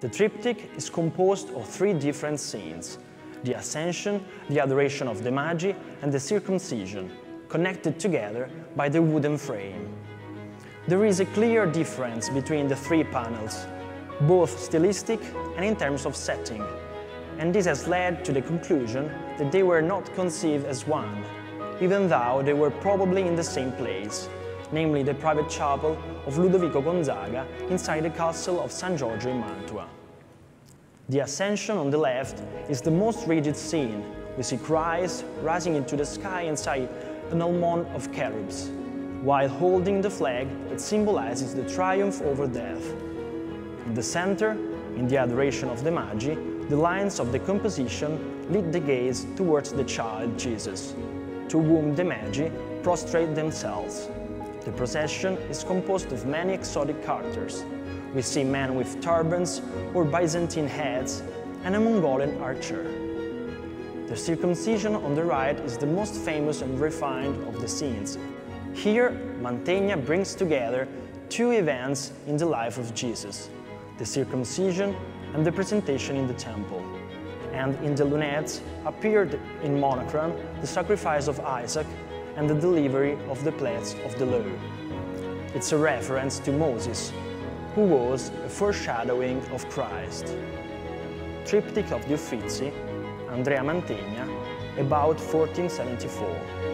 The triptych is composed of three different scenes: the Ascension, the Adoration of the Magi, and the Circumcision, connected together by the wooden frame. There is a clear difference between the three panels, both stylistic and in terms of setting, and this has led to the conclusion that they were not conceived as one, even though they were probably in the same place, namely the private chapel of Ludovico Gonzaga inside the castle of San Giorgio in Mantua. The Ascension on the left is the most rigid scene. We see Christ rising into the sky inside an almond of cherubs, while holding the flag that symbolizes the triumph over death. In the center, in the Adoration of the Magi, the lines of the composition lead the gaze towards the child Jesus, to whom the Magi prostrate themselves. The procession is composed of many exotic characters. We see men with turbans or Byzantine heads and a Mongolian archer. The Circumcision on the right is the most famous and refined of the scenes. Here, Mantegna brings together two events in the life of Jesus: the circumcision and the presentation in the temple. And in the lunettes appeared in monochrome the sacrifice of Isaac and the delivery of the plates of the law. It's a reference to Moses, who was a foreshadowing of Christ. Triptych of the Uffizi, Andrea Mantegna, about 1474.